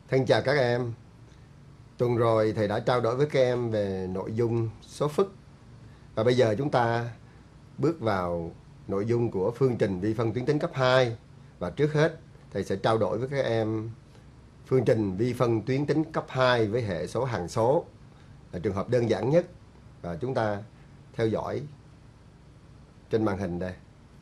Thân chào các em. Tuần rồi thầy đã trao đổi với các em về nội dung số phức. Và bây giờ chúng ta bước vào nội dung của phương trình vi phân tuyến tính cấp 2. Và trước hết thầy sẽ trao đổi với các em phương trình vi phân tuyến tính cấp 2 với hệ số hằng số là trường hợp đơn giản nhất. Và chúng ta theo dõi trên màn hình đây.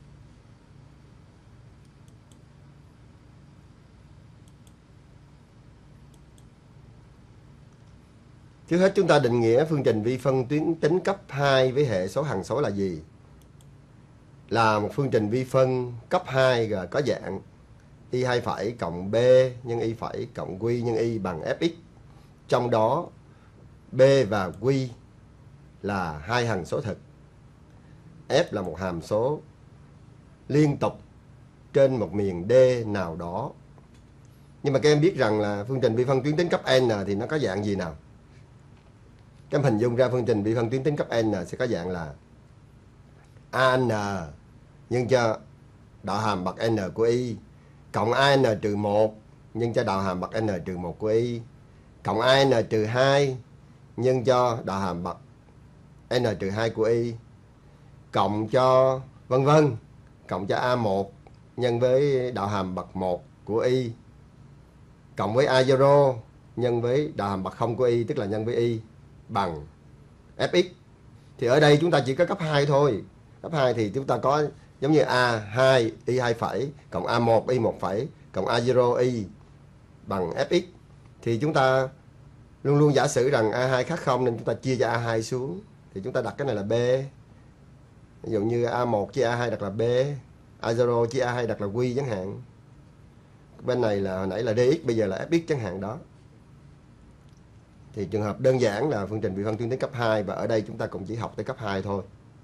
Trước hết chúng ta định nghĩa phương trình vi phân tuyến tính cấp 2 với hệ số hằng số là gì? Là một phương trình vi phân cấp 2 có dạng y2 phẩy cộng b nhân y phẩy cộng q nhân y bằng fx. Trong đó b và q là hai hằng số thực. F là một hàm số liên tục trên một miền D nào đó. Nhưng mà các em biết rằng là phương trình vi phân tuyến tính cấp n thì nó có dạng gì nào? Các em hình dung ra phương trình vi phân tuyến tính cấp n sẽ có dạng là an nhân cho đạo hàm bậc n của y cộng an trừ 1 nhân cho đạo hàm bậc n trừ 1 của y cộng an trừ 2 nhân cho đạo hàm bậc n trừ 2 của y cộng cho vân vân, cộng cho A1 nhân với đạo hàm bậc 1 của y cộng với A0 nhân với đạo hàm bậc 0 của y, tức là nhân với y bằng fx. Thì ở đây chúng ta chỉ có cấp 2 thôi. Cấp 2 thì chúng ta có giống như A2 y2 phẩy cộng A1 y1 phẩy cộng A0 y bằng fx. Thì chúng ta luôn luôn giả sử rằng A2 khác 0 nên chúng ta chia cho A2 xuống. Thì chúng ta đặt cái này là B. Ví dụ như A1 chia A2 đặt là B, A0 chia A2 đặt là Q chẳng hạn. Bên này là hồi nãy là dx, bây giờ là fx chẳng hạn đó. Thì trường hợp đơn giản là phương trình vi phân tuyến tính cấp 2, và ở đây chúng ta cũng chỉ học tới cấp 2 thôi.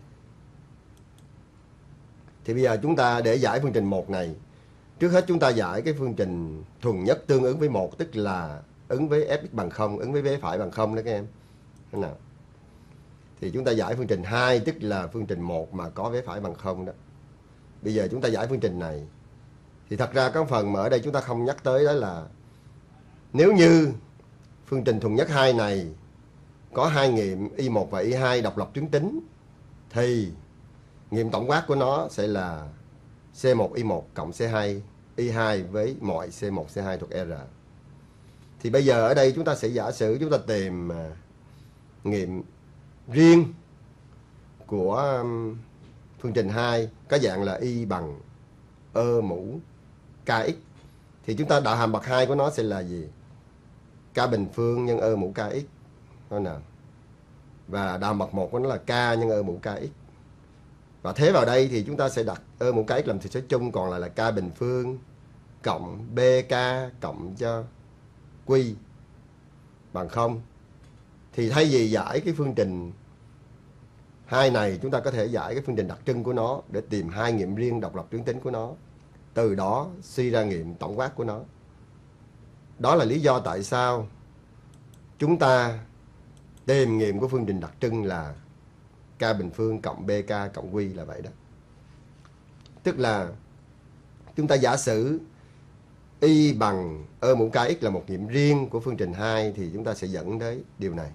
Thì bây giờ chúng ta để giải phương trình 1 này, trước hết chúng ta giải cái phương trình thuần nhất tương ứng với 1, tức là ứng với fx bằng 0, ứng với vế phải bằng 0 đó các em. Thế nào? Thì chúng ta giải phương trình 2, tức là phương trình 1 mà có vế phải bằng 0 đó. Bây giờ chúng ta giải phương trình này. Thì thật ra có phần mà ở đây chúng ta không nhắc tới, đó là nếu như phương trình thuần nhất 2 này có hai nghiệm y1 và y2 độc lập tuyến tính, thì nghiệm tổng quát của nó sẽ là C1 y1 cộng C2 y2 với mọi C1 C2 thuộc R. Thì bây giờ ở đây chúng ta sẽ giả sử chúng ta tìm nghiệm riêng của phương trình 2 có dạng là y bằng ơ mũ kx. Thì chúng ta đạo hàm bậc 2 của nó sẽ là gì? K bình phương nhân ơ mũ kx. Thôi nào. Và đạo hàm bậc 1 của nó là k nhân ơ mũ kx. Và thế vào đây thì chúng ta sẽ đặt ơ mũ kx làm thừa số chung, còn lại là k bình phương cộng bk cộng cho q bằng 0. Thì thay vì giải cái phương trình 2 này, chúng ta có thể giải cái phương trình đặc trưng của nó để tìm hai nghiệm riêng độc lập tuyến tính của nó. Từ đó suy ra nghiệm tổng quát của nó. Đó là lý do tại sao chúng ta tìm nghiệm của phương trình đặc trưng là k bình phương cộng bk cộng q là vậy đó. Tức là chúng ta giả sử y bằng ơ mũ kx là một nghiệm riêng của phương trình 2, thì chúng ta sẽ dẫn tới điều này.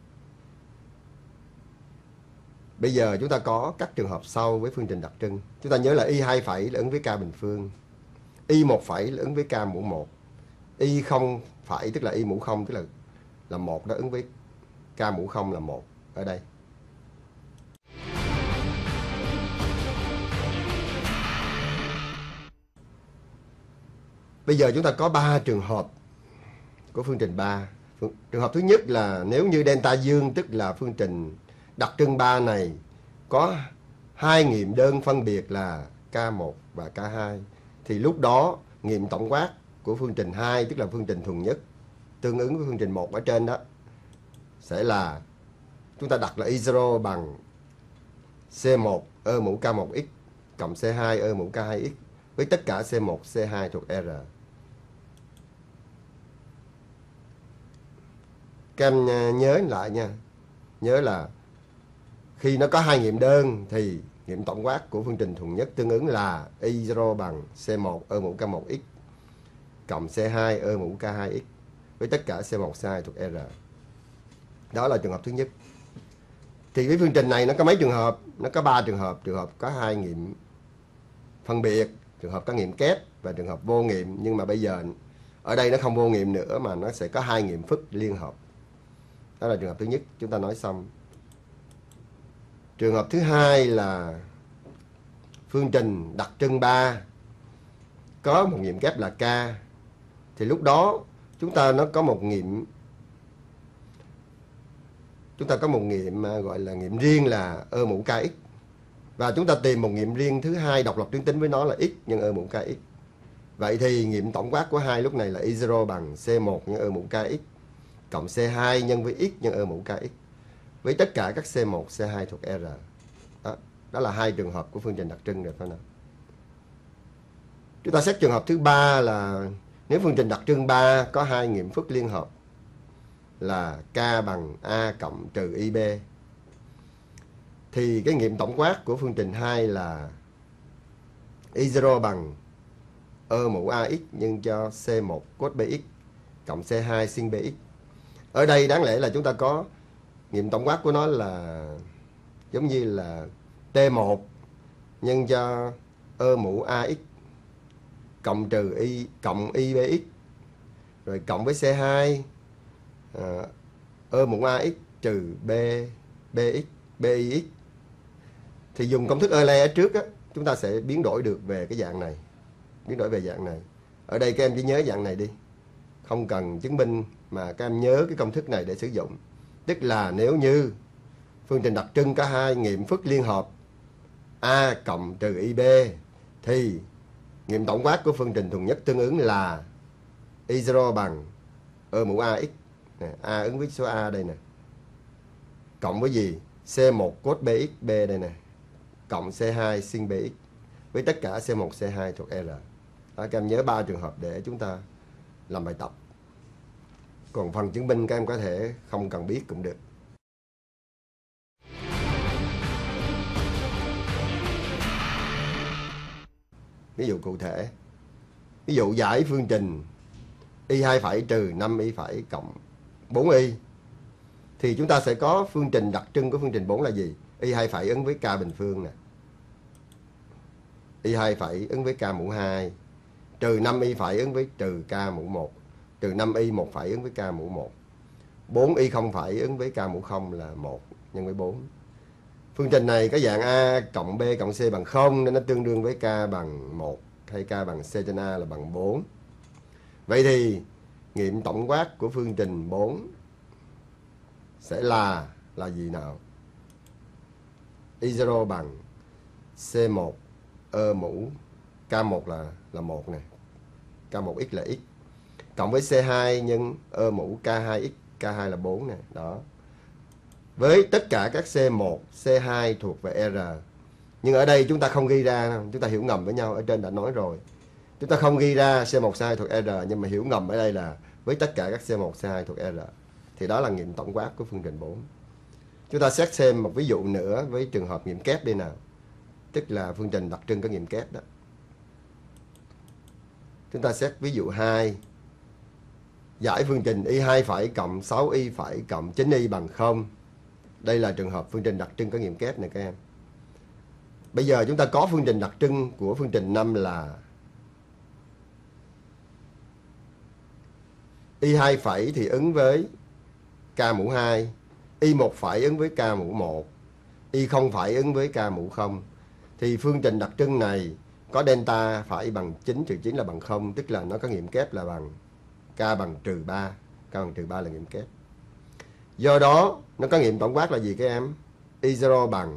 Bây giờ chúng ta có các trường hợp sau với phương trình đặc trưng. Chúng ta nhớ là y2 phẩy là ứng với k bình phương, y1 phẩy là ứng với k mũ 1, y0 phẩy tức là y mũ 0 tức là 1 đó, ứng với k mũ 0 là 1 ở đây. Bây giờ chúng ta có 3 trường hợp của phương trình 3. Trường hợp thứ nhất là nếu như delta dương, tức là phương trình đặc trưng 3 này có hai nghiệm đơn phân biệt là K1 và K2, thì lúc đó nghiệm tổng quát của phương trình 2, tức là phương trình thuần nhất tương ứng với phương trình 1 ở trên đó, sẽ là chúng ta đặt là y0 bằng C1 ơ mũ K1x cộng C2 ơ mũ K2x với tất cả C1 C2 thuộc R. Các em nhớ lại nha. Nhớ là khi nó có hai nghiệm đơn thì nghiệm tổng quát của phương trình thuần nhất tương ứng là y0 bằng C1 ơ mũ K1x cộng C2 ơ mũ K2x với tất cả C1, C2 thuộc R. Đó là trường hợp thứ nhất. Thì cái phương trình này nó có mấy trường hợp? Nó có 3 trường hợp. Trường hợp có 2 nghiệm phân biệt, trường hợp có nghiệm kép và trường hợp vô nghiệm. Nhưng mà bây giờ ở đây nó không vô nghiệm nữa mà nó sẽ có 2 nghiệm phức liên hợp. Đó là trường hợp thứ nhất, chúng ta nói xong. Trường hợp thứ hai là phương trình đặc trưng 3 có một nghiệm kép là K. Thì lúc đó chúng ta có một nghiệm gọi là nghiệm riêng là ơ mũ kx. Và chúng ta tìm một nghiệm riêng thứ hai độc lập tuyến tính với nó là x nhân ơ mũ kx. Vậy thì nghiệm tổng quát của hai lúc này là y0 bằng C1 nhân ơ mũ kx cộng C2 nhân với x nhân ơ mũ kx với tất cả các C1, C2 thuộc R. Đó là hai trường hợp của phương trình đặc trưng được phải không? Chúng ta xét trường hợp thứ ba là nếu phương trình đặc trưng 3 có 2 nghiệm phức liên hợp là K bằng A cộng trừ IB. Thì cái nghiệm tổng quát của phương trình 2 là Y0 bằng ơ mũ AX nhân cho C1 cos BX cộng C2 sin BX. Ở đây đáng lẽ là chúng ta có nghiệm tổng quát của nó là giống như là T1 nhân cho ơ mũ AX cộng trừ Y cộng IBX rồi cộng với C2 ơ mũ AX trừ BX BIX. Thì dùng công thức Euler ở trước á, chúng ta sẽ biến đổi được về cái dạng này. Biến đổi về dạng này. Ở đây các em chỉ nhớ dạng này đi. Không cần chứng minh mà các em nhớ cái công thức này để sử dụng. Tức là nếu như phương trình đặc trưng có 2 nghiệm phức liên hợp A cộng trừ IB thì nghiệm tổng quát của phương trình thuần nhất tương ứng là Y0 bằng ơ mũ AX. A ứng với số A đây nè. Cộng với gì? C1 cos BX B đây nè. Cộng C2 sin BX với tất cả C1, C2 thuộc R. Đó, các em nhớ 3 trường hợp để chúng ta làm bài tập. Còn phần chứng minh các em có thể không cần biết cũng được. Ví dụ cụ thể. Ví dụ giải phương trình y2 phẩy trừ 5y phẩy cộng 4y. Thì chúng ta sẽ có phương trình đặc trưng của phương trình 4 là gì? Y2 phẩy ứng với k bình phương nè. Y2 phẩy ứng với k mũ 2. Trừ 5y phẩy ứng với trừ k mũ 1. Trừ 5y 1 phẩy ứng với k mũ 1. 4y không phẩy ứng với k mũ 0 là 1 nhân với 4. Phương trình này có dạng A cộng B cộng C bằng 0 nên nó tương đương với k bằng 1 hay k bằng C trên A là bằng 4. Vậy thì nghiệm tổng quát của phương trình 4 sẽ là gì nào? Y0 bằng C1 ơ mũ K1 là 1 nè. K1x là x. Cộng với C2 nhân ơ mũ K2x, K2 là 4 nè. Đó. Với tất cả các C1, C2 thuộc về R. Nhưng ở đây chúng ta không ghi ra, chúng ta hiểu ngầm với nhau, ở trên đã nói rồi. Chúng ta không ghi ra C1, C2 thuộc R, nhưng mà hiểu ngầm ở đây là với tất cả các C1, C2 thuộc R. Thì đó là nghiệm tổng quát của phương trình 4. Chúng ta xét xem một ví dụ nữa với trường hợp nghiệm kép đi nào. Tức là phương trình đặc trưng có nghiệm kép đó. Chúng ta xét ví dụ 2. Giải phương trình y2 phẩy cộng 6y phẩy cộng 9y bằng 0. Đây là trường hợp phương trình đặc trưng có nghiệm kép này các em. Bây giờ chúng ta có phương trình đặc trưng của phương trình 5 là y2 phẩy thì ứng với k mũ 2, y1 phẩy ứng với k mũ 1, y0 phẩy ứng với k mũ 0. Thì phương trình đặc trưng này có delta phải bằng 9 trừ 9 là bằng 0, tức là nó có nghiệm kép là bằng k bằng trừ 3. K bằng trừ 3 là nghiệm kép. Do đó nó có nghiệm tổng quát là gì các em? Y0 bằng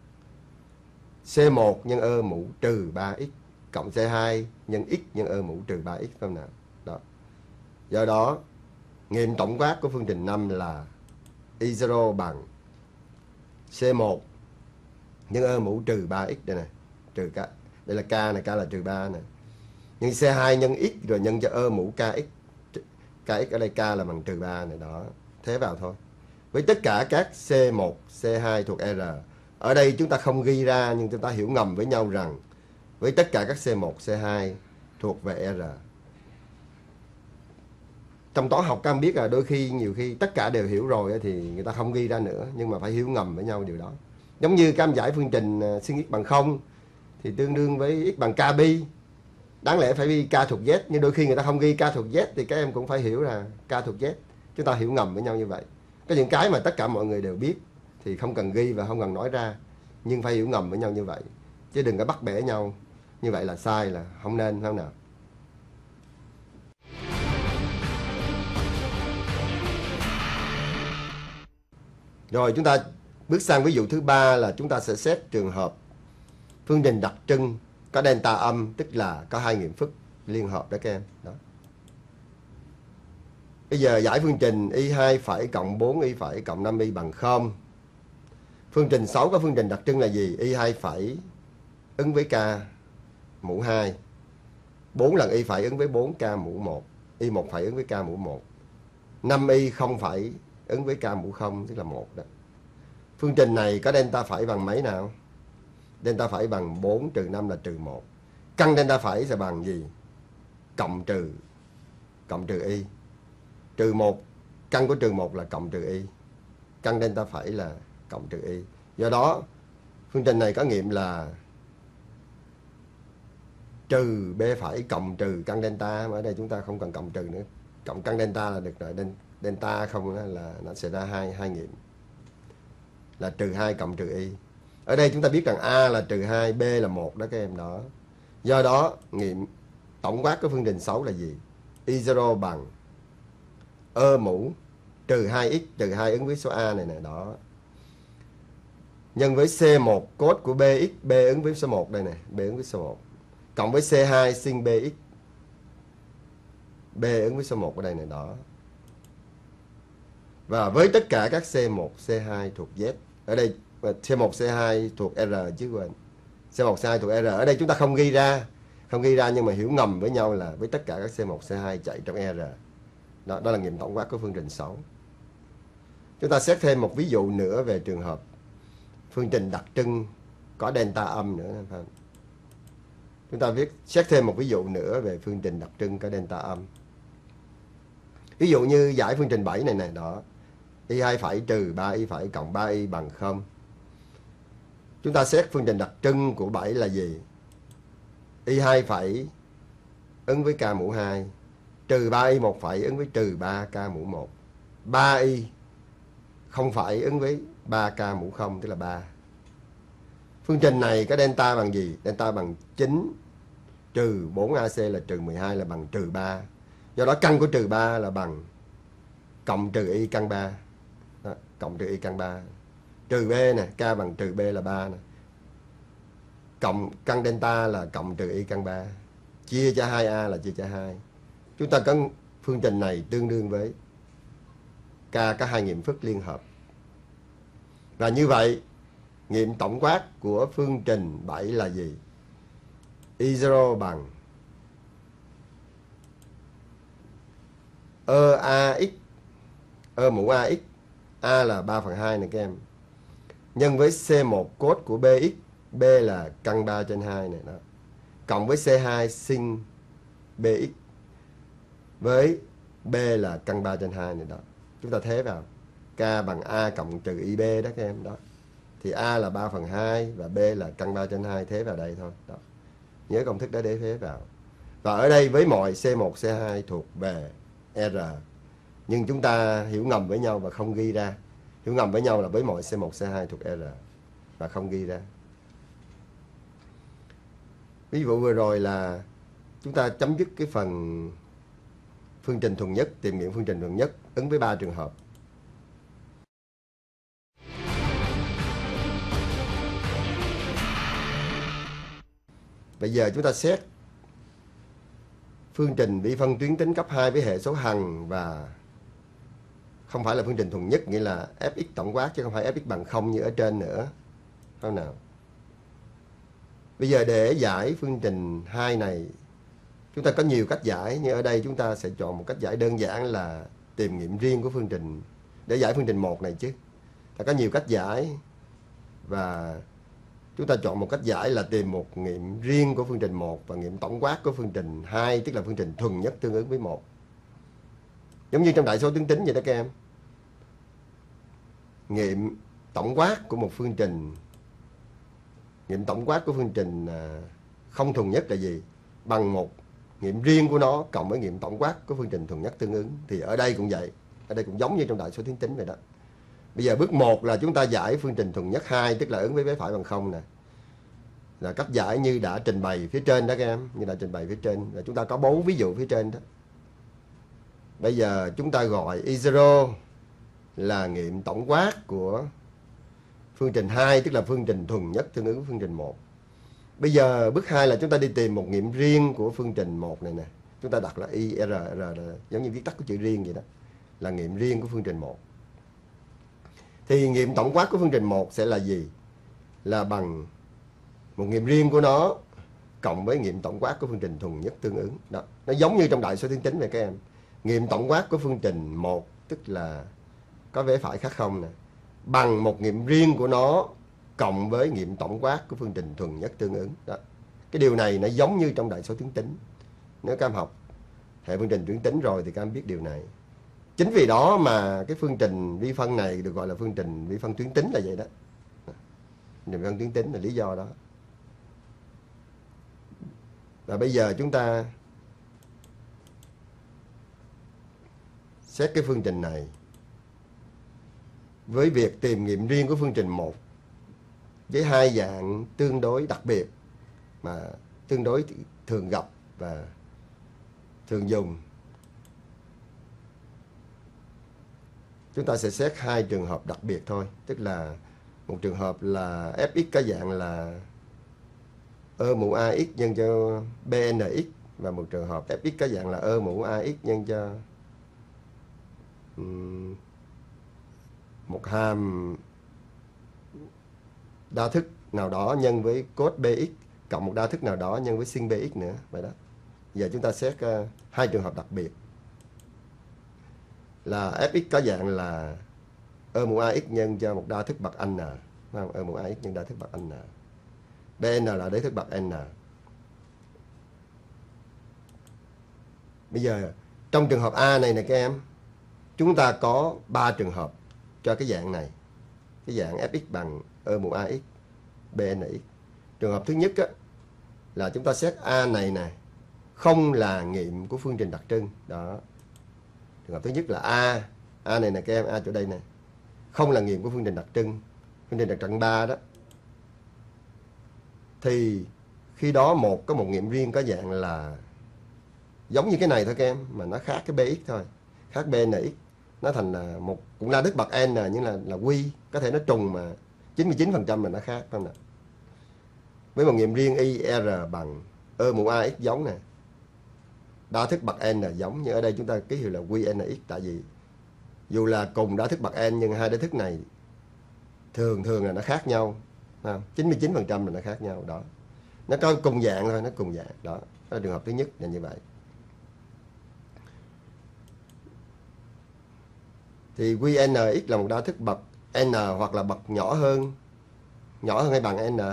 C1 nhân ơ mũ trừ 3x cộng C2 nhân x nhân ơ mũ trừ 3x phải không nào? Đó. Do đó nghiệm tổng quát của phương trình 5 là Y0 bằng C1 nhân ơ mũ trừ 3x đây này, trừ k. Đây là k này, k là trừ 3 này. Nhưng C2 nhân x rồi nhân cho ơ mũ kx. Kx ở đây k là bằng trừ 3 này đó. Thế vào thôi. Với tất cả các C1, C2 thuộc R. Ở đây chúng ta không ghi ra nhưng chúng ta hiểu ngầm với nhau rằng với tất cả các C1, C2 thuộc về R. trong toán học các em biết là đôi khi nhiều khi tất cả đều hiểu rồi thì người ta không ghi ra nữa, nhưng mà phải hiểu ngầm với nhau điều đó. Giống như các em giải phương trình sin x bằng 0 thì tương đương với x bằng k pi, đáng lẽ phải ghi k thuộc z, nhưng đôi khi người ta không ghi k thuộc z thì các em cũng phải hiểu là k thuộc z. Chúng ta hiểu ngầm với nhau như vậy. Có những cái mà tất cả mọi người đều biết thì không cần ghi và không cần nói ra, nhưng phải hiểu ngầm với nhau như vậy, chứ đừng có bắt bẻ nhau như vậy là sai, là không nên, không nào. Rồi chúng ta bước sang ví dụ thứ ba là chúng ta sẽ xét trường hợp phương trình đặc trưng có delta âm, tức là có hai nghiệm phức liên hợp đó các em. Đó. Bây giờ giải phương trình y2 phẩy cộng 4y phẩy cộng 5y bằng 0. Phương trình 6 có phương trình đặc trưng là gì? Y2 phẩy ứng với k mũ 2. 4 lần y phẩy ứng với 4k mũ 1. Y1 phẩy ứng với k mũ 1. 5y không phẩy ứng với k mũ 0, tức là 1 đó. Phương trình này có delta phẩy bằng mấy nào? Delta phẩy bằng 4 trừ 5 là trừ 1. Căn delta phẩy sẽ bằng gì? Cộng trừ y. Trừ 1, căn của trừ 1 là cộng trừ y. Căn delta phẩy là cộng trừ y. Do đó, phương trình này có nghiệm là trừ b phẩy cộng trừ căn delta. Mà ở đây chúng ta không cần cộng trừ nữa. Cộng căn delta là được rồi. Delta không là nó sẽ ra hai nghiệm. Là trừ 2 cộng trừ y. Ở đây chúng ta biết rằng A là trừ 2, B là 1 đó các em đó. Do đó, nghiệm tổng quát của phương trình 6 là gì? Y0 bằng mũ trừ 2x, trừ 2 ứng với số A này nè, đó. Nhân với C1 cos của BX, B ứng với số 1 đây nè, B ứng với số 1. Cộng với C2 sin BX, B ứng với số 1 ở đây này, đó. Và với tất cả các C1, C2 thuộc Z. Ở đây C1, C2 thuộc R chứ quên. C1, C2 thuộc R. Ở đây chúng ta không ghi ra. Không ghi ra nhưng mà hiểu ngầm với nhau là với tất cả các C1, C2 chạy trong R. Đó là nghiệm tổng quát của phương trình 6. Chúng ta xét thêm một ví dụ nữa về trường hợp phương trình đặc trưng có delta âm nữa. Chúng ta xét thêm một ví dụ nữa về phương trình đặc trưng có delta âm. Ví dụ như giải phương trình 7 này nè, đó. Y2 phẩy trừ 3y phẩy cộng 3y bằng 0. Chúng ta xét phương trình đặc trưng của 7 là gì? Y2 phẩy ứng với k mũ 2. Trừ 3y 1 phẩy ứng với trừ 3k mũ 1. 3y không phải ứng với 3k mũ 0, tức là 3. Phương trình này có delta bằng gì? Delta bằng 9 trừ 4ac là trừ 12 là bằng trừ 3. Do đó căn của trừ 3 là bằng cộng trừ y căn 3. Đó, cộng trừ y căn 3. Trừ b nè, k bằng trừ b là 3 nè. Cộng căn delta là cộng trừ y căn 3. Chia cho 2a là chia cho 2. Chúng ta có phương trình này tương đương với k có hai nghiệm phức liên hợp. Và như vậy, nghiệm tổng quát của phương trình 7 là gì? Y0 bằng AX, mũ AX, A là 3/2 này các em. Nhân với C1 cos của BX, B là căn 3 trên 2 này đó. Cộng với C2 sin BX với B là căn 3 trên 2 này đó. Chúng ta thế vào. K bằng A cộng trừ IB đó các em đó. Thì A là 3/2 và B là căn 3 trên 2, thế vào đây thôi. Đó. Nhớ công thức đó để thế vào. Và ở đây với mọi C1, C2 thuộc về R. Nhưng chúng ta hiểu ngầm với nhau và không ghi ra. Hiểu ngầm với nhau là với mọi C1, C2 thuộc R và không ghi ra. Ví dụ vừa rồi là chúng ta chấm dứt cái phần phương trình thuần nhất, tìm nghiệm phương trình thuần nhất ứng với 3 trường hợp. Bây giờ chúng ta xét phương trình vi phân tuyến tính cấp 2 với hệ số hằng và không phải là phương trình thuần nhất, nghĩa là fx tổng quát chứ không phải fx bằng 0 như ở trên nữa. Không nào? Bây giờ để giải phương trình 2 này, chúng ta có nhiều cách giải, nhưng ở đây chúng ta sẽ chọn một cách giải đơn giản là tìm nghiệm riêng của phương trình để giải phương trình 1 này chứ. Ta có nhiều cách giải và chúng ta chọn một cách giải là tìm một nghiệm riêng của phương trình 1 và nghiệm tổng quát của phương trình 2, tức là phương trình thuần nhất tương ứng với 1. Giống như trong đại số tuyến tính vậy đó các em. Nghiệm tổng quát của một phương trình, nghiệm tổng quát của phương trình không thuần nhất là gì? Bằng một nghiệm riêng của nó cộng với nghiệm tổng quát của phương trình thuần nhất tương ứng. Thì ở đây cũng vậy, ở đây cũng giống như trong đại số tuyến tính vậy đó. Bây giờ bước 1 là chúng ta giải phương trình thuần nhất 2, tức là ứng với vé phải bằng không nè. Là cách giải như đã trình bày phía trên đó các em, như đã trình bày phía trên. Là chúng ta có 4 ví dụ phía trên đó. Bây giờ chúng ta gọi Y0 là nghiệm tổng quát của phương trình 2, tức là phương trình thuần nhất tương ứng với phương trình 1. Bây giờ bước 2 là chúng ta đi tìm một nghiệm riêng của phương trình 1 này nè. Chúng ta đặt là IR, giống như viết tắt của chữ riêng vậy đó. Là nghiệm riêng của phương trình 1. Thì nghiệm tổng quát của phương trình 1 sẽ là gì? Là bằng một nghiệm riêng của nó cộng với nghiệm tổng quát của phương trình thuần nhất tương ứng. Đó. Nó giống như trong đại số tuyến tính này các em. Nghiệm tổng quát của phương trình 1 tức là có vé phải khác không nè, bằng một nghiệm riêng của nó cộng với nghiệm tổng quát của phương trình thuần nhất tương ứng. Đó. Cái điều này nó giống như trong đại số tuyến tính. Nếu các em học hệ phương trình tuyến tính rồi thì các em biết điều này. Chính vì đó mà cái phương trình vi phân này được gọi là phương trình vi phân tuyến tính là vậy đó. Vi phân tuyến tính là lý do đó. Và bây giờ chúng ta xét cái phương trình này với việc tìm nghiệm riêng của phương trình 1 với hai dạng tương đối đặc biệt mà tương đối thường gặp và thường dùng. Chúng ta sẽ xét hai trường hợp đặc biệt thôi. Tức là một trường hợp là fx có dạng là E mũ ax nhân cho bnx, và một trường hợp fx có dạng là E mũ ax nhân cho một hàm đa thức nào đó nhân với cos bx cộng một đa thức nào đó nhân với sin bx nữa. Vậy đó. Giờ chúng ta xét hai trường hợp đặc biệt là fx có dạng là E mũ ax nhân cho một đa thức bậc n, không? E mũ ax nhân đa thức bậc n, bn là đế thức bậc n. Bây giờ trong trường hợp A này nè các em, chúng ta có 3 trường hợp cho cái dạng này. Cái dạng fx bằng E mũ ax bnx. Trường hợp thứ nhất á, là chúng ta xét A này nè không là nghiệm của phương trình đặc trưng. Đó. Trường hợp thứ nhất là A này nè các em, A chỗ đây nè, không là nghiệm của phương trình đặc trưng, phương trình đặc trưng 3 đó. Thì khi đó có một nghiệm riêng có dạng là giống như cái này thôi các em, mà nó khác cái bx thôi, khác bnx. Nó thành là một cũng là đích bậc n nhưng là quy, có thể nó trùng mà 99% là nó khác, không nè. Với một nghiệm riêng ir bằng E mũ ax giống nè, đa thức bậc n giống, nhưng ở đây chúng ta ký hiệu là qnx, tại vì dù là cùng đa thức bậc n nhưng hai đa thức này thường là nó khác nhau. 99% là nó khác nhau đó. Nó có cùng dạng thôi, nó cùng dạng đó. Đó là trường hợp thứ nhất là như vậy. Thì qnx là một đa thức bậc n hoặc là bậc nhỏ hơn hay bằng n,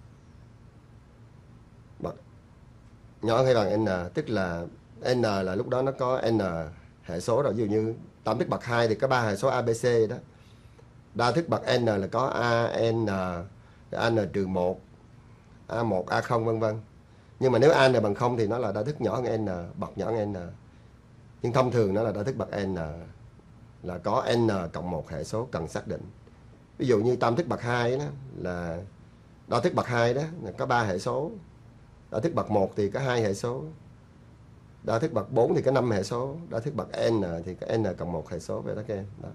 bậc nhỏ hơn hay bằng n, tức là n là lúc đó nó có n hệ số rồi. Ví dụ như tam thức bậc 2 thì có 3 hệ số abc đó. Đa thức bậc n là có an, n-1, a1, a0 vân vân. Nhưng mà nếu an bằng 0 thì nó là đa thức nhỏ hơn n, bậc nhỏ hơn n. Nhưng thông thường nó là đa thức bậc n là có n cộng 1 hệ số cần xác định. Ví dụ như tam thức bậc 2 đó là đa thức bậc 2 đó là có 3 hệ số. Đa thức bậc 1 thì có 2 hệ số. Đa thức bậc 4 thì có 5 hệ số. Đa thức bậc n thì có n cộng 1 hệ số. Vậy đó các em. Đó.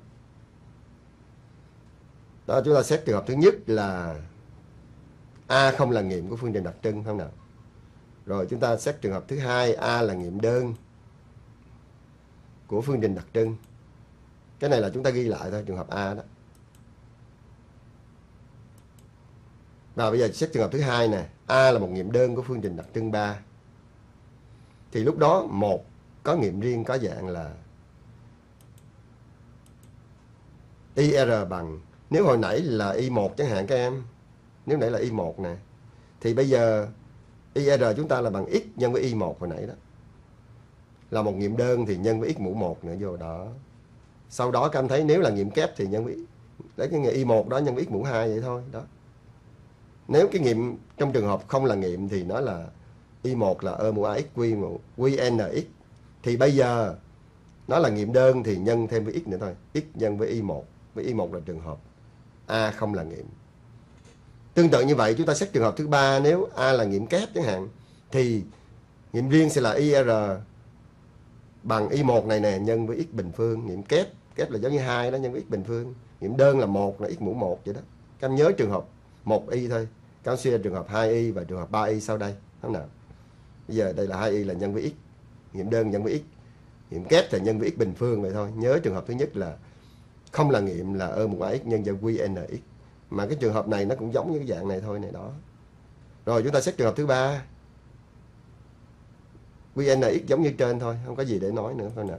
Đó, chúng ta xét trường hợp thứ nhất là A không là nghiệm của phương trình đặc trưng, không nào? Rồi chúng ta xét trường hợp thứ hai, A là nghiệm đơn của phương trình đặc trưng. Cái này là chúng ta ghi lại thôi, trường hợp A đó. Và bây giờ xét trường hợp thứ hai nè, A là một nghiệm đơn của phương trình đặc trưng 3. Thì lúc đó một có nghiệm riêng có dạng là IR bằng, nếu hồi nãy là I1 chẳng hạn các em, nếu nãy là I1 nè, thì bây giờ IR chúng ta là bằng X nhân với I1 hồi nãy đó. là một nghiệm đơn thì nhân với x mũ 1 nữa vô đó. Sau đó các em thấy nếu là nghiệm kép thì nhân với lấy cái nghiệm y1 đó nhân với x mũ 2 vậy thôi đó. Nếu cái nghiệm trong trường hợp không là nghiệm thì nó là y1 là ơ mũ ax q mũ qnx. Thì bây giờ nó là nghiệm đơn thì nhân thêm với x nữa thôi, x nhân với y1, với y1 là trường hợp a không là nghiệm. Tương tự như vậy chúng ta xét trường hợp thứ ba, nếu a là nghiệm kép chẳng hạn thì nghiệm riêng sẽ là ir bằng y1 này nè nhân với x bình phương. Nghiệm kép là giống như 2 đó nhân với x bình phương. Nghiệm đơn là 1 là x mũ 1 vậy đó. Các em nhớ trường hợp 1y thôi. Các em suy ra trường hợp 2y và trường hợp 3y sau đây. Thế nào? Bây giờ đây là 2y là nhân với x, nghiệm đơn nhân với x, nghiệm kép thì nhân với x bình phương vậy thôi. Nhớ trường hợp thứ nhất là không là nghiệm là ơ mũ ax nhân cho qnx. Mà cái trường hợp này nó cũng giống như cái dạng này thôi này đó. Rồi chúng ta xét trường hợp thứ ba. QNX giống như trên thôi, không có gì để nói nữa thôi nào.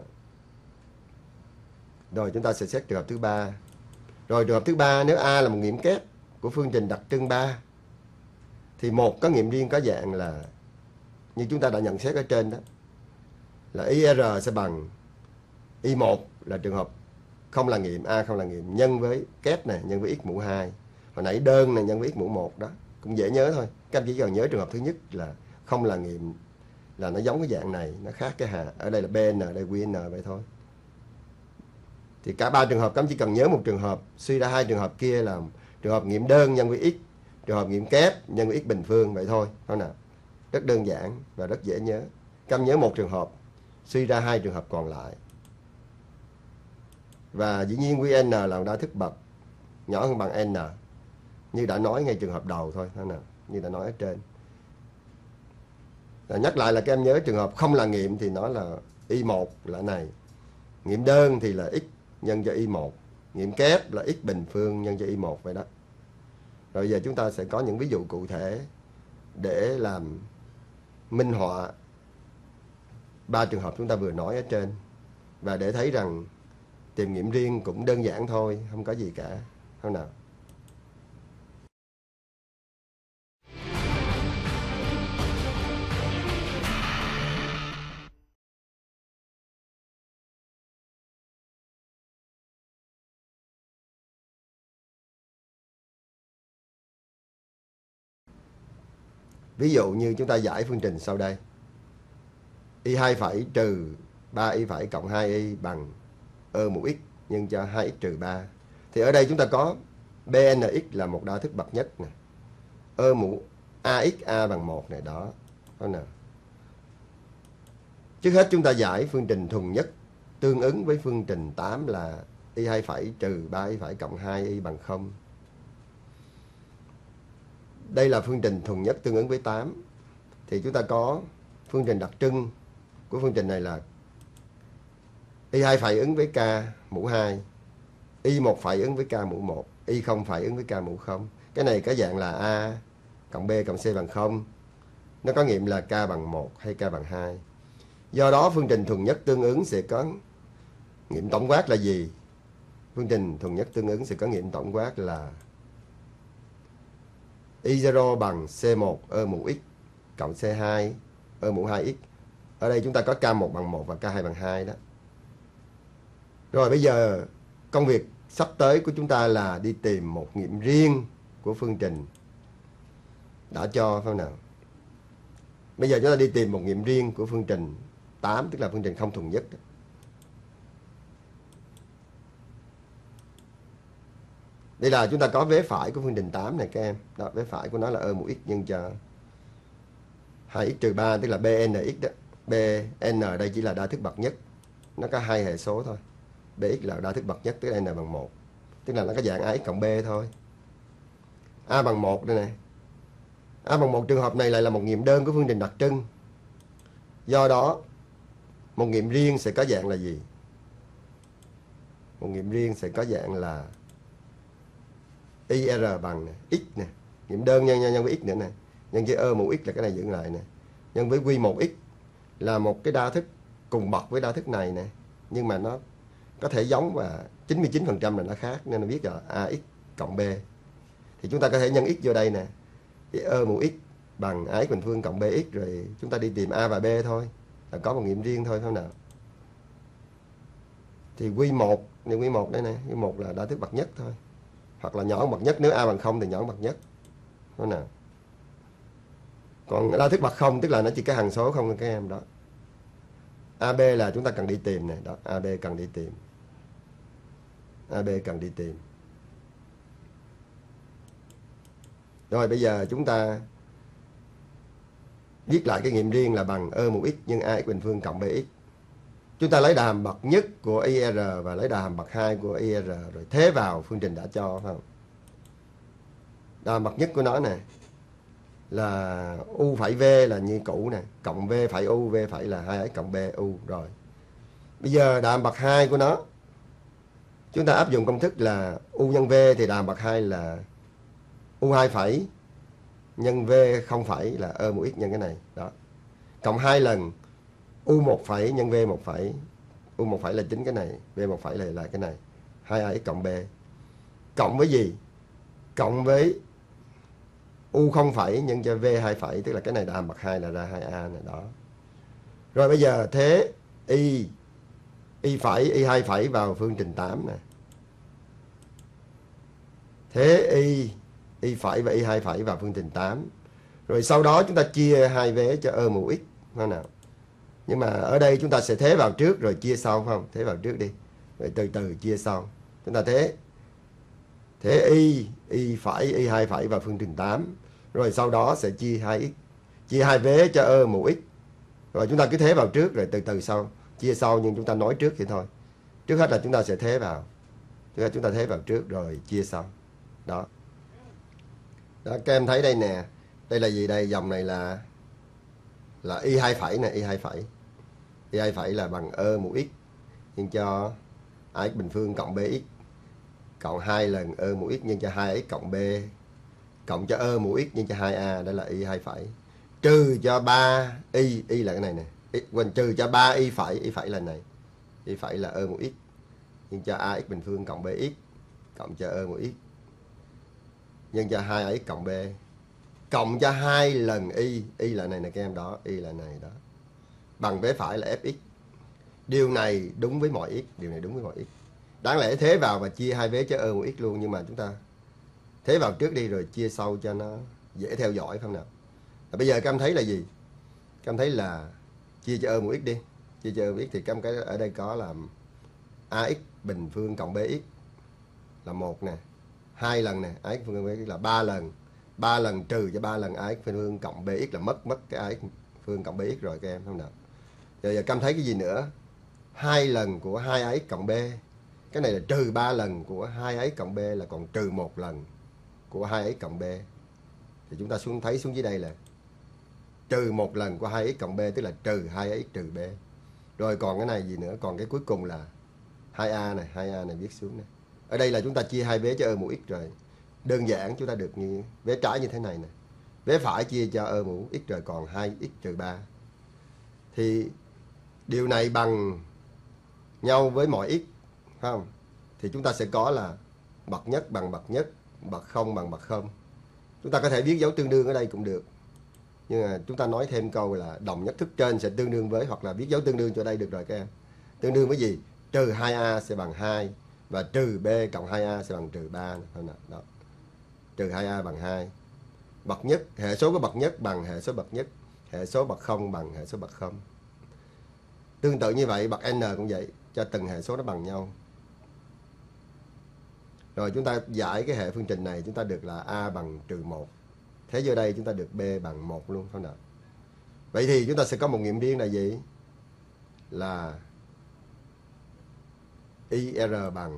Rồi chúng ta sẽ xét trường hợp thứ ba. Rồi trường hợp thứ ba, nếu A là một nghiệm kép của phương trình đặc trưng 3 thì một có nghiệm riêng có dạng là như chúng ta đã nhận xét ở trên đó, là IR sẽ bằng Y1 là trường hợp không là nghiệm, A không là nghiệm, nhân với kép này nhân với x mũ 2. Hồi nãy đơn này nhân với x mũ 1 đó, cũng dễ nhớ thôi. Các anh chỉ cần nhớ trường hợp thứ nhất là không là nghiệm, là nó giống cái dạng này, nó khác cái hà. Ở đây là BN, đây QN vậy thôi. Thì cả ba trường hợp các anh chỉ cần nhớ một trường hợp, suy ra hai trường hợp kia là trường hợp nghiệm đơn nhân với x, trường hợp nghiệm kép nhân với x bình phương vậy thôi. Thôi nào. Rất đơn giản và rất dễ nhớ. Các anh nhớ một trường hợp, suy ra hai trường hợp còn lại. Và dĩ nhiên QN là một đa thức bậc nhỏ hơn bằng N, như đã nói ngay trường hợp đầu thôi, thôi nào, như đã nói ở trên. Và nhắc lại là các em nhớ trường hợp không là nghiệm thì nó là Y1 là này, nghiệm đơn thì là x nhân cho Y1, nghiệm kép là x bình phương nhân cho Y1 vậy đó. Rồi giờ chúng ta sẽ có những ví dụ cụ thể để làm minh họa ba trường hợp chúng ta vừa nói ở trên, và để thấy rằng tìm nghiệm riêng cũng đơn giản thôi, không có gì cả. Không nào. Ví dụ như chúng ta giải phương trình sau đây. Y2 phẩy trừ 3y phẩy cộng 2y bằng ơ mũ x nhân cho 2x trừ 3. Thì ở đây chúng ta có BNX là một đa thức bậc nhất nè. Ơ mũ AX A bằng 1 này đó. Đó nào. Trước hết chúng ta giải phương trình thuần nhất tương ứng với phương trình 8 là Y2 phẩy trừ 3y phẩy cộng 2y bằng 0. Đây là phương trình thuần nhất tương ứng với 8. Thì chúng ta có phương trình đặc trưng của phương trình này là Y2 phẩy ứng với K mũ 2, Y1 phẩy ứng với K mũ 1, Y0 phẩy ứng với K mũ 0. Cái này có dạng là A cộng B cộng C bằng 0. Nó có nghiệm là K bằng 1 hay K bằng 2. Do đó phương trình thuần nhất tương ứng sẽ có nghiệm tổng quát là gì? Phương trình thuần nhất tương ứng sẽ có nghiệm tổng quát là Y0 bằng C1 ơ mũ x cộng C2 ơ mũ 2x. Ở đây chúng ta có K1 bằng 1 và K2 bằng 2 đó. Rồi bây giờ công việc sắp tới của chúng ta là đi tìm một nghiệm riêng của phương trình đã cho, phải không nào? Bây giờ chúng ta đi tìm một nghiệm riêng của phương trình 8, tức là phương trình không thuần nhất. Đây là chúng ta có vế phải của phương trình 8 này các em. Đó, vế phải của nó là ơ mũ x nhân cho 2x trừ 3, tức là BNX đó. BN ở đây chỉ là đa thức bậc nhất. Nó có hai hệ số thôi. Bx là đa thức bậc nhất, tức là n bằng 1. Tức là nó có dạng ax cộng b thôi. A bằng 1 đây này. A bằng 1 trường hợp này lại là một nghiệm đơn của phương trình đặc trưng. Do đó, một nghiệm riêng sẽ có dạng là gì? Một nghiệm riêng sẽ có dạng là IR bằng x nè. Nghiệm đơn nhân với x nữa nè. Nhân với ơ mũ x là cái này giữ lại nè. Nhân với Q1x là một cái đa thức cùng bậc với đa thức này nè. Nhưng mà nó có thể giống và 99% là nó khác, nên nó viết là AX cộng B. Thì chúng ta có thể nhân x vô đây nè. Thì ơ mũ x bằng AX bình phương cộng BX, rồi chúng ta đi tìm A và B thôi. là có một nghiệm riêng thôi, phải không nào? Thì Q1, này Q1 đây này, Q1 là đa thức bậc nhất thôi. Hoặc là nhỏ hơn bậc nhất, nếu A bằng 0 thì nhỏ hơn bậc nhất. Phải không nào? Còn đa thức bậc 0 tức là nó chỉ có hằng số không các em đó. AB là chúng ta cần đi tìm này, đó, AB cần đi tìm. AB cần đi tìm. Rồi bây giờ chúng ta viết lại cái nghiệm riêng là bằng E1x nhân AX bình phương cộng BX. Chúng ta lấy đà hàm bậc nhất của IR và lấy đà hàm bậc 2 của IR rồi thế vào phương trình đã cho, phải không? Đà hàm bậc nhất của nó này là U phẩy V là như cũ nè, cộng V phẩy U, V phẩy là 2x cộng B U rồi. Bây giờ đà hàm bậc 2 của nó chúng ta áp dụng công thức là U nhân V thì đà hàm bậc 2 là U2 phẩy nhân V không phẩy là E1x nhân cái này đó. Cộng 2 lần U1 phẩy nhân V1 phẩy. U1 phẩy là chính cái này, V1 phẩy là cái này. 2AX cộng B. Cộng với gì? Cộng với U0 phẩy nhân cho V2 phẩy, tức là cái này đà hàm bậc 2 là ra 2A này đó. Rồi bây giờ thế Y phẩy, Y2 phẩy vào phương trình 8 nè. Thế Y phẩy và Y2 phẩy vào phương trình 8. Rồi sau đó chúng ta chia hai vế cho E mũ x, phải nào? Nhưng mà ở đây chúng ta sẽ thế vào trước rồi chia sau, phải không? Thế vào trước đi, rồi từ từ chia sau. Chúng ta thế Y phẩy, Y2 phẩy vào phương trình 8. Rồi sau đó sẽ chia 2x, chia hai vế cho E mũ x. Rồi chúng ta cứ thế vào trước rồi từ từ sau, chia sau, nhưng chúng ta nói trước vậy thôi. Trước hết là chúng ta sẽ thế vào. Trước hết chúng ta thế vào trước rồi chia sau. Đó. Đó, các em thấy đây nè. Đây là gì đây? Dòng này là Y2 phẩy nè, Y2 phẩy. Y2 phẩy là bằng E mũ x nhân cho AX bình phương cộng BX cộng 2 lần E mũ x nhân cho 2x cộng B cộng cho E mũ x nhân cho 2A, đó là Y2 phẩy. Trừ cho 3 Y là cái này nè. Quên, trừ cho 3 Y phẩy là này. Y phẩy là E mũ x nhân cho AX bình phương cộng BX cộng cho E mũ x nhân cho 2AX cộng B cộng cho 2 lần Y là này nè các em đó, Y là này đó. Bằng vế phải là Fx. Điều này đúng với mọi x, điều này đúng với mọi x. Đáng lẽ thế vào và chia hai vế cho E mũ x luôn, nhưng mà chúng ta thế vào trước đi rồi chia sau cho nó dễ theo dõi, không nào? Bây giờ các em thấy là gì? Các em thấy là chia cho E mũ x đi. Chia cho E mũ x thì các em cái ở đây có là AX bình phương cộng BX là 1 nè. 2 lần nè, AX bình phương BX là 3 lần. 3 lần trừ cho 3 lần AX bình phương cộng BX là mất cái AX phương cộng BX rồi các em, không nào? Giờ các em thấy cái gì nữa? 2 lần của 2AX cộng B. Cái này là trừ 3 lần của 2AX cộng B là còn trừ 1 lần của 2AX cộng B. Thì chúng ta thấy xuống dưới đây là trừ 1 lần của 2x cộng B, tức là trừ 2x trừ B. Rồi còn cái này gì nữa? Còn cái cuối cùng là 2A này, 2A này viết xuống này. Ở đây là chúng ta chia hai vế cho E mũ x rồi. Đơn giản chúng ta được như vế trái như thế này nè. Vế phải chia cho E mũ x rồi còn 2x trừ 3. Thì điều này bằng nhau với mọi x, phải không? Thì chúng ta sẽ có là bậc nhất bằng bậc nhất, bậc không bằng bậc không. Chúng ta có thể viết dấu tương đương ở đây cũng được. Nhưng mà chúng ta nói thêm câu là đồng nhất thức trên sẽ tương đương với, hoặc là viết dấu tương đương cho đây được rồi các em. Tương đương với gì? Trừ 2A sẽ bằng 2 và trừ B cộng 2A sẽ bằng trừ 3. Đó. Trừ 2A bằng 2. Bậc nhất, hệ số của bậc nhất bằng hệ số bậc nhất, hệ số bậc không bằng hệ số bậc không. Tương tự như vậy, bậc N cũng vậy, cho từng hệ số nó bằng nhau. Rồi chúng ta giải cái hệ phương trình này, chúng ta được là A bằng trừ 1. Thế vô đây chúng ta được B bằng 1 luôn, phải không nào? Vậy thì chúng ta sẽ có một nghiệm riêng là gì? Là IR bằng,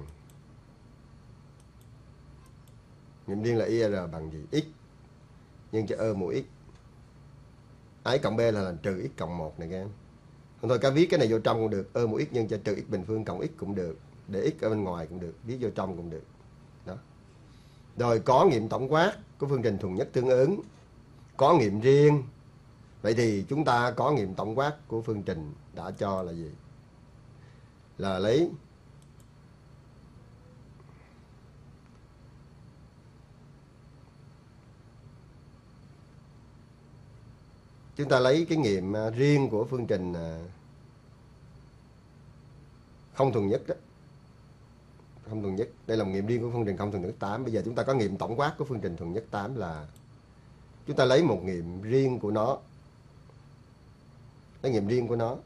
nghiệm riêng là IR bằng gì? X nhân cho E mũ x. AX cộng B là trừ x cộng 1 này các em. Không thôi, các viết cái này vô trong cũng được. E mũ x nhân cho trừ x bình phương cộng x cũng được. Để x ở bên ngoài cũng được, viết vô trong cũng được. Đó. Rồi có nghiệm tổng quát của phương trình thuần nhất tương ứng, có nghiệm riêng. Vậy thì chúng ta có nghiệm tổng quát của phương trình đã cho là gì? Là lấy chúng ta lấy cái nghiệm riêng của phương trình không thuần nhất đó. Không thuần nhất. Đây là một nghiệm riêng của phương trình không thuần nhất 8. Bây giờ chúng ta có nghiệm tổng quát của phương trình thuần nhất 8 là chúng ta lấy một nghiệm riêng của nó. Lấy nghiệm riêng của nó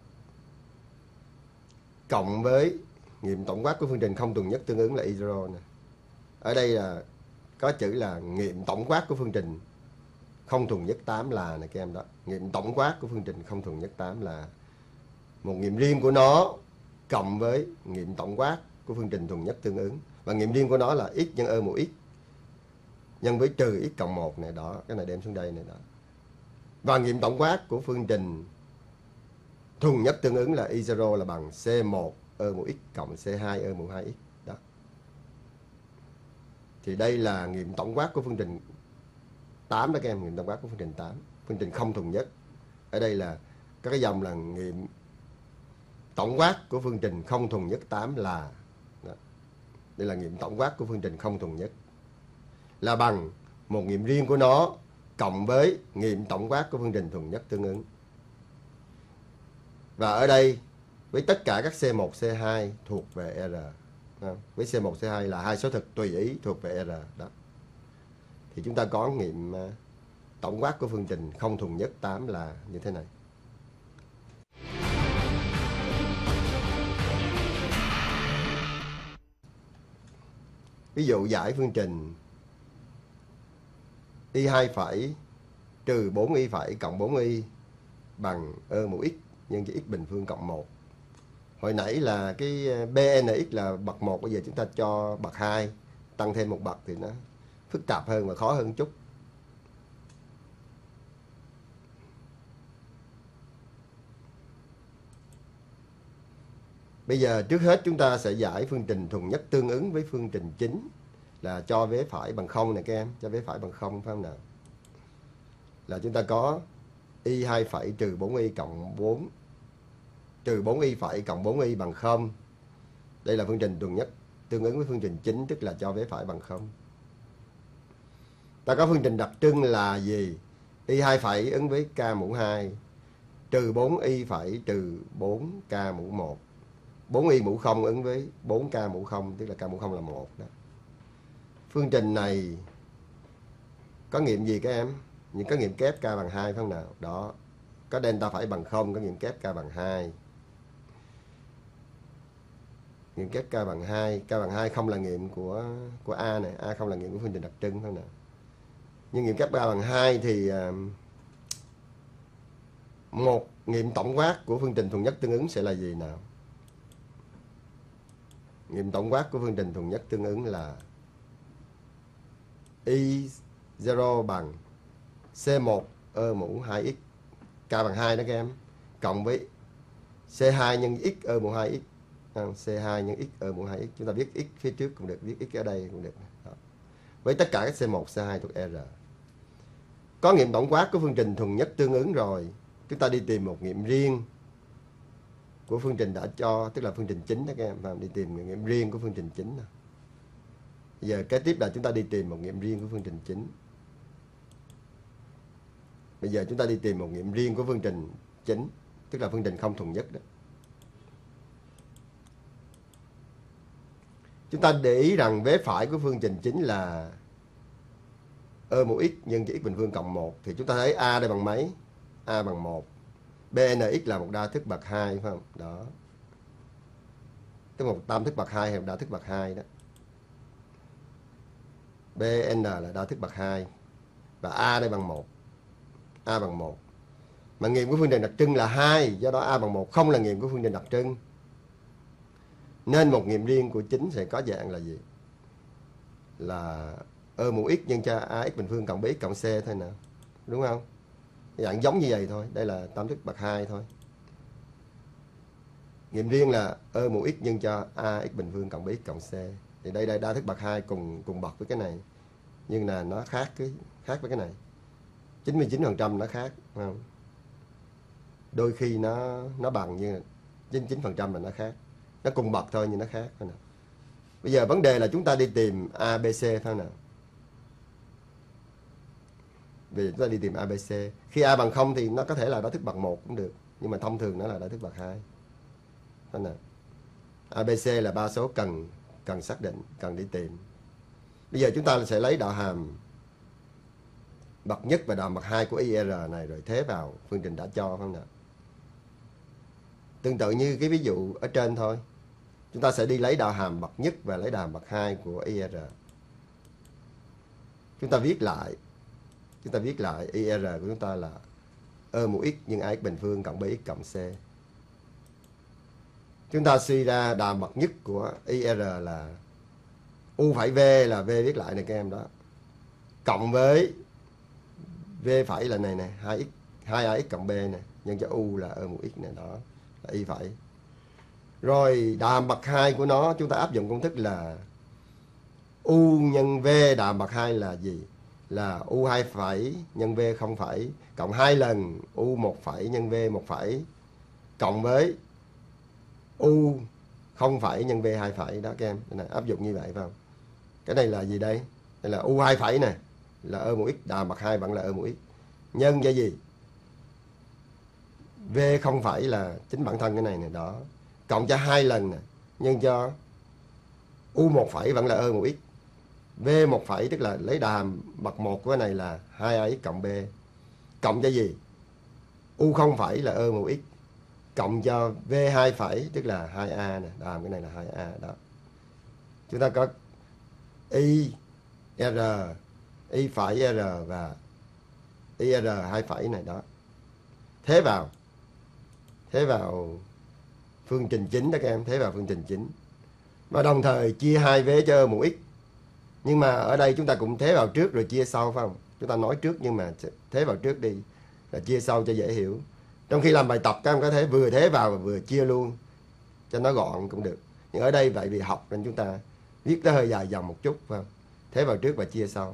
cộng với nghiệm tổng quát của phương trình không thuần nhất tương ứng là y0 nè. Ở đây là có chữ là nghiệm tổng quát của phương trình không thuần nhất 8 là này các em đó. Nghiệm tổng quát của phương trình không thuần nhất 8 là một nghiệm riêng của nó cộng với nghiệm tổng quát của phương trình thuần nhất tương ứng. Và nghiệm riêng của nó là x nhân ơ mũ x nhân với trừ x cộng 1 này đó. Cái này đem xuống đây này đó. Và nghiệm tổng quát của phương trình thuần nhất tương ứng là y0 là bằng C1 ơ mũ x cộng C2 ơ mũ 2x. Đó. Thì đây là nghiệm tổng quát của phương trình 8 đó các em, nghiệm tổng quát của phương trình 8. Phương trình không thuần nhất. Ở đây là các cái dòng là nghiệm tổng quát của phương trình không thuần nhất 8 là đó. Đây là nghiệm tổng quát của phương trình không thuần nhất là bằng một nghiệm riêng của nó cộng với nghiệm tổng quát của phương trình thuần nhất tương ứng. Và ở đây với tất cả các C1, C2 thuộc về R. Với C1, C2 là hai số thực tùy ý thuộc về R. Đó. Thì chúng ta có nghiệm tổng quát của phương trình không thuần nhất 8 là như thế này. Ví dụ giải phương trình y2 phẩy trừ 4y phẩy cộng 4y bằng ơ mũ x nhân với x bình phương cộng 1. Hồi nãy là cái bnx là bậc 1, bây giờ chúng ta cho bậc 2, tăng thêm một bậc thì nó phức tạp hơn và khó hơn một chút. Bây giờ trước hết chúng ta sẽ giải phương trình thuần nhất tương ứng với phương trình chính là cho vế phải bằng 0 này các em, cho vế phải bằng 0 phải không nào? Là chúng ta có y2 phẩy trừ 4y cộng 4 trừ 4y phẩy cộng 4y bằng 0. Đây là phương trình thuần nhất tương ứng với phương trình chính, tức là cho vế phải bằng 0. Ta có phương trình đặc trưng là gì? Y2 phẩy ứng với k mũ 2 trừ 4y phẩy trừ 4k mũ 1. 4y mũ 0 ứng với 4k mũ 0, tức là k mũ 0 là 1 đó. Phương trình này có nghiệm gì các em? Nhưng có nghiệm kép k bằng 2 phải không nào? Đó. Có delta phải bằng 0, có nghiệm kép k bằng 2. Nghiệm kép k bằng 2, k bằng 2 không là nghiệm của A này, A không là nghiệm của phương trình đặc trưng phải không nào? Nhưng nghiệm kép k bằng 2 thì một nghiệm tổng quát của phương trình thuần nhất tương ứng sẽ là gì nào? Nghiệm tổng quát của phương trình thuần nhất tương ứng là y0 bằng C1 ơ mũ 2x k bằng 2 đó các em, cộng với C2 nhân x ơ mũ 2x. C2 nhân x ơ mũ 2x. Chúng ta viết x phía trước cũng được, viết x ở đây cũng được. Đó. Với tất cả các C1, C2 thuộc R. Có nghiệm tổng quát của phương trình thuần nhất tương ứng rồi, chúng ta đi tìm một nghiệm riêng của phương trình đã cho, tức là phương trình chính đó các em, và đi tìm nghiệm riêng của phương trình chính. Bây giờ kế tiếp là chúng ta đi tìm một nghiệm riêng của phương trình chính. Bây giờ chúng ta đi tìm một nghiệm riêng của phương trình chính, tức là phương trình không thuần nhất đó. Chúng ta để ý rằng vế phải của phương trình chính là ơ mũ x nhân cho x bình phương cộng 1. Thì chúng ta thấy A đây bằng mấy? A bằng 1. Bnx là một đa thức bậc 2 phải không? Đó. Tức một tam thức bậc 2 hay một đa thức bậc 2 đó. Bn là đa thức bậc 2. Và A đây bằng 1. A bằng 1. Mà nghiệm của phương trình đặc trưng là 2, do đó A bằng 1 không là nghiệm của phương trình đặc trưng. Nên một nghiệm riêng của chính sẽ có dạng là gì? Là ơ mũ x nhân cho ax bình phương cộng bx cộng c thôi nào. Đúng không? Dạng giống như vậy thôi. Đây là tam thức bậc 2 thôi. Nghiệm riêng là ơ mũ x nhân cho ax bình phương cộng bx cộng c. Thì đây đa thức bậc 2 cùng bậc với cái này. Nhưng là nó khác với cái này. 99% nó khác, phải không? Đôi khi nó bằng, nhưng 99% là nó khác. Nó cùng bậc thôi nhưng nó khác. Phải nào? Bây giờ vấn đề là chúng ta đi tìm A, B, C phải không nào? Vì chúng ta đi tìm ABC. Khi A bằng 0 thì nó có thể là đo thức bậc 1 cũng được, nhưng mà thông thường nó là đo thức bậc 2. Đó nè. ABC là ba số cần xác định, cần đi tìm. Bây giờ chúng ta sẽ lấy đạo hàm bậc nhất và đạo hàm bậc 2 của IR này rồi thế vào phương trình đã cho, phải không nào? Tương tự như cái ví dụ ở trên thôi. Chúng ta sẽ đi lấy đạo hàm bậc nhất và lấy đạo hàm bậc 2 của IR. Chúng ta viết lại IR của chúng ta là E mũ x nhân AX bình phương cộng BX cộng C. Chúng ta suy ra đạo hàm bậc nhất của IR là U phẩy V là V viết lại này các em đó. Cộng với V phẩy là này nè, 2x 2AX cộng B nè, nhân cho U là E mũ x này đó, là Y phẩy. Rồi đạo hàm bậc 2 của nó chúng ta áp dụng công thức là U nhân V đạo hàm bậc 2 là gì? Là U 2 phẩy nhân V 0 phẩy cộng 2 lần U 1 phẩy nhân V 1 phẩy cộng với U 0 phẩy nhân V 2 phẩy đó các em. Này, áp dụng như vậy phải không? Cái này là gì đây? Đây là U 2 phẩy nè, là E mũ x, đạo hàm bậc 2 vẫn là E mũ x. Nhân cho gì? V 0 phẩy là chính bản thân cái này nè đó. Cộng cho 2 lần nè, nhân cho U 1 phẩy vẫn là E mũ x. V 1 phẩy tức là lấy đạo hàm bậc 1 của cái này là 2AX cộng B. Cộng cho gì? U 0 phẩy là E mũ x. Cộng cho V 2 phẩy tức là 2A nè, đạo hàm cái này là 2A đó. Chúng ta có Y R, Y phẩy R và IR 2 phẩy này đó. Thế vào phương trình chính đó các em, thế vào phương trình chính. Và đồng thời chia 2 vế cho E mũ x. Nhưng mà ở đây chúng ta cũng thế vào trước rồi chia sau phải không? Chúng ta nói trước nhưng mà thế vào trước đi, là chia sau cho dễ hiểu. Trong khi làm bài tập các em có thể vừa thế vào và vừa chia luôn cho nó gọn cũng được. Nhưng ở đây vậy vì học nên chúng ta viết nó hơi dài dòng một chút phải không? Thế vào trước và chia sau.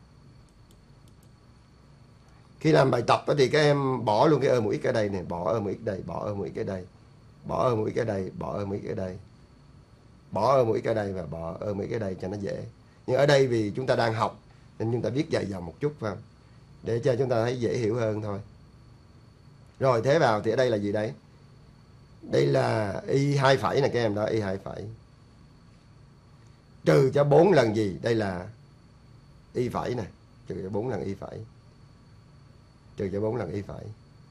Khi làm bài tập thì các em bỏ luôn cái E mũ x ở đây nè, bỏ E mũ x đây, bỏ E mũ x ở đây, bỏ E mũ x ở đây, bỏ E mũ x ở đây, bỏ E mũ x ở đây và bỏ E mũ x ở đây cho nó dễ. Nhưng ở đây vì chúng ta đang học nên chúng ta viết dài dòng một chút phải không? Để cho chúng ta thấy dễ hiểu hơn thôi. Rồi thế vào thì ở đây là gì đấy? Đây là Y 2 phẩy nè các em đó, Y 2 phẩy. Trừ cho 4 lần gì? Đây là Y phẩy nè, trừ cho 4 lần Y phẩy. Trừ cho 4 lần Y phẩy.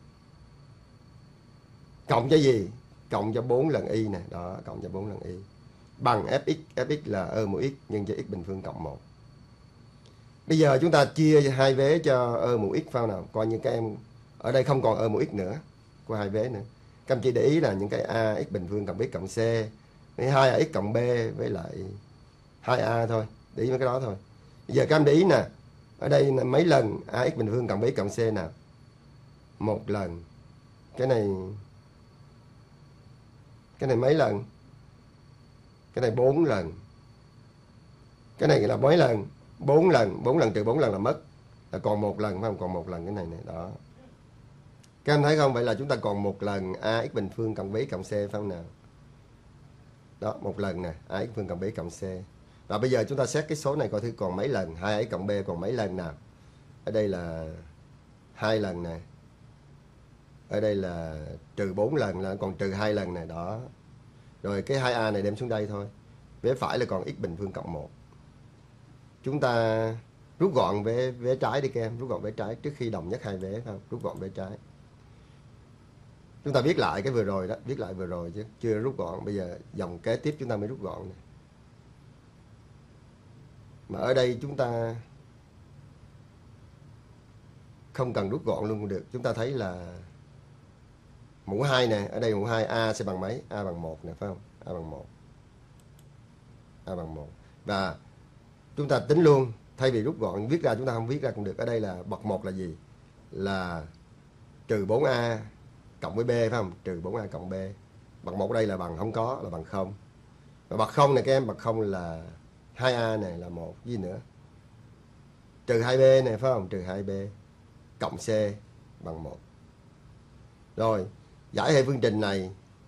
Cộng cho gì? Cộng cho 4 lần Y nè, đó, cộng cho 4 lần Y. Bằng Fx, Fx là E mũ x nhân cho x bình phương cộng 1. Bây giờ chúng ta chia hai vế cho E mũ x phải nào? Coi như các em ở đây không còn E mũ x nữa, của hai vế nữa. Các em chỉ để ý là những cái A x bình phương cộng x cộng C với 2AX cộng B với lại 2A thôi, để ý mấy cái đó thôi. Bây giờ các em để ý nè, ở đây là mấy lần AX bình phương cộng BX cộng C nào? Một lần. Cái này mấy lần? Cái này 4 lần. Cái này là mấy lần? 4 lần. 4 lần trừ 4 lần là mất. Là còn một lần phải không? Còn một lần cái này nè, đó. Các em thấy không? Vậy là chúng ta còn một lần AX bình phương cộng BX cộng C phải không nào? Đó, một lần nè, AX bình phương cộng BX cộng C. Và bây giờ chúng ta xét cái số này coi thử còn mấy lần, 2AX cộng B còn mấy lần nào. Ở đây là 2 lần nè. Ở đây là trừ 4 lần là còn trừ 2 lần nè, đó. Rồi cái 2A này đem xuống đây thôi. Vế phải là còn x bình phương cộng 1. Chúng ta rút gọn vế trái đi các em, rút gọn vế trái trước khi đồng nhất hai vế phải không? Rút gọn vế trái. Chúng ta viết lại cái vừa rồi đó, viết lại vừa rồi chứ chưa rút gọn, bây giờ dòng kế tiếp chúng ta mới rút gọn này. Mà ở đây chúng ta không cần rút gọn luôn cũng được. Chúng ta thấy là mũ 2 nè, ở đây mũ 2 A sẽ bằng mấy? A bằng 1 nè phải không? A bằng 1. A bằng 1. Và chúng ta tính luôn, thay vì rút gọn viết ra chúng ta không viết ra cũng được. Ở đây là bậc 1 là gì? Là trừ 4A cộng với B phải không? Trừ 4A cộng B. Bậc 1 ở đây là bằng không có, là bằng 0. Và bậc 0 này các em, bậc 0 là 2A này là 1, gì nữa? Trừ 2B này phải không? Trừ 2B cộng C bằng 1. Rồi, giải hệ phương trình này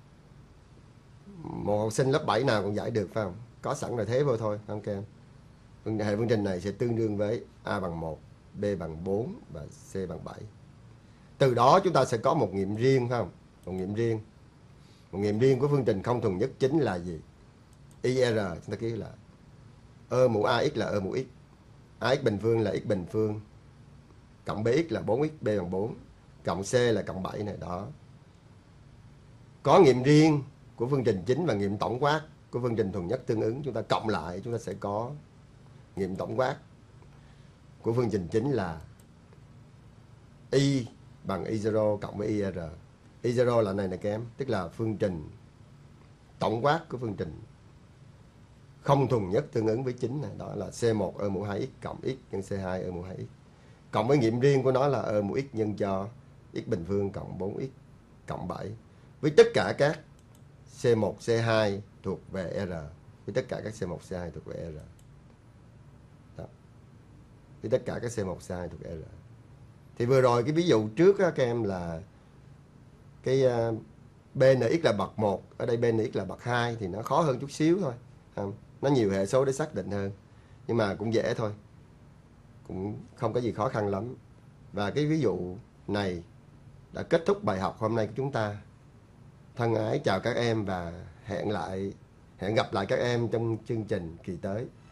một học sinh lớp 7 nào cũng giải được phải không? Có sẵn rồi thế vô thôi, không các em? Hệ phương trình này sẽ tương đương với A bằng 1 B bằng 4 và C bằng 7. Từ đó chúng ta sẽ có một nghiệm riêng, phải không? Một nghiệm riêng. Một nghiệm riêng của phương trình không thuần nhất chính là gì? IR chúng ta ký là E mũ AX là E mũ X. AX bình phương là X bình phương. Cộng BX là 4X, B bằng 4. Cộng C là cộng 7 này đó. Có nghiệm riêng của phương trình chính và nghiệm tổng quát của phương trình thuần nhất tương ứng. Chúng ta cộng lại chúng ta sẽ có nghiệm tổng quát của phương trình chính là Y bằng Y0 cộng với IR. Y0 là này nè các em, tức là phương trình tổng quát của phương trình không thuần nhất tương ứng với chính này, đó là C1 E mũ 2x cộng x nhân C2 E mũ 2x. Cộng với nghiệm riêng của nó là E mũ x nhân cho x bình phương cộng 4x cộng 7. Với tất cả các C1, C2 thuộc về R. Với tất cả các C1, C2 thuộc về R. Đó. Với tất cả các C1, C2 thuộc về R. Thì vừa rồi cái ví dụ trước đó, các em là cái BNX là bậc 1, ở đây BNX là bậc 2 thì nó khó hơn chút xíu thôi. Nó nhiều hệ số để xác định hơn. Nhưng mà cũng dễ thôi. Cũng không có gì khó khăn lắm. Và cái ví dụ này đã kết thúc bài học hôm nay của chúng ta. Thân ái chào các em và hẹn gặp lại các em trong chương trình kỳ tới.